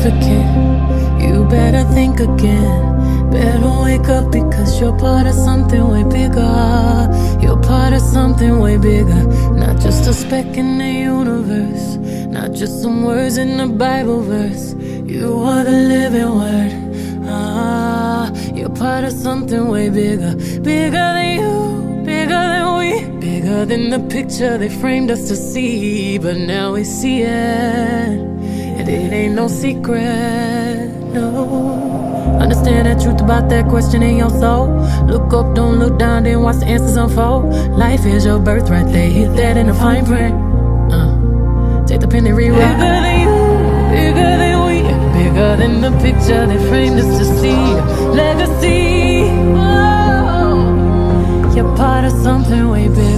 significant. You better think again. Better wake up, because you're part of something way bigger. You're part of something way bigger. Not just a speck in the universe, not just some words in a Bible verse. You are the living word. You're part of something way bigger. Bigger than you, bigger than we, bigger than the picture they framed us to see. But now we see it, and it ain't no secret, no. Understand the truth about that question in your soul. Look up, don't look down, then watch the answers unfold. Life is your birthright, they hit that in the fine print. Take the pen and rewrite. Bigger than you, bigger than we, bigger than the picture they framed us to see. Legacy, oh, you're part of something way bigger.